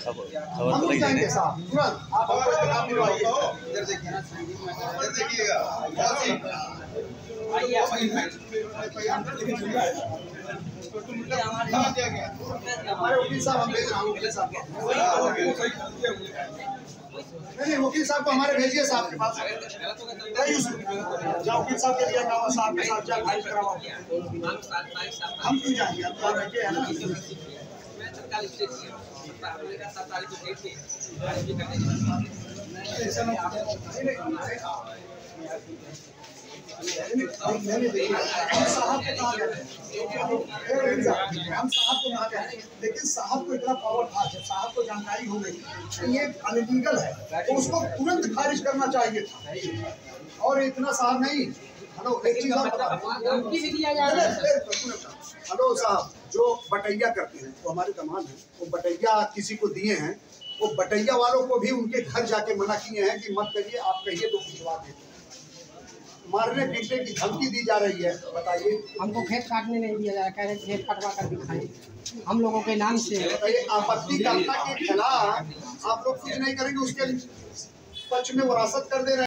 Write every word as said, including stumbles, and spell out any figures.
खबर तो लग जाएंगे साहब तुरंत। आप हमको इतना दिलवाइए। इधर देखिए, इधर देखिएगा। हमारे वकील साहब हम भेज रहा हूँ वकील साहब नहीं नहीं वकील साहब को हमारे भेजिए साहब के पास। जाओ वकील साहब के लिए कहा साहब के साथ जाओ खारिज कराओ। हम क्यों जाएंगे आप तो बैठे हैं ना। साहब को कहा गया हम साहब को कहा गया लेकिन साहब को इतना पावर था साहब को जानकारी हो गई ये अनलीगल है तो उसको तुरंत खारिज करना चाहिए था और इतना साहब नहीं। हेलो एक चीज आप हेलो साहब जो बटैया करते हैं वो हमारे कमान है वो बटैया किसी को दिए हैं वो बटैया वालों को भी उनके घर जाके मना किए हैं कि मत करिए आप कहिए तो भिजवा देते मारने पीटने की धमकी दी जा रही है। बताइए हमको खेत काटने नहीं दिया जा रहा कह रहे खेत कटवा कर दिखाएं हम लोगों के नाम से। बताइए आपत्तिकर्ता के खिलाफ आप लोग कुछ नहीं करेंगे उसके पक्ष में वरासत कर दे रहे हैं।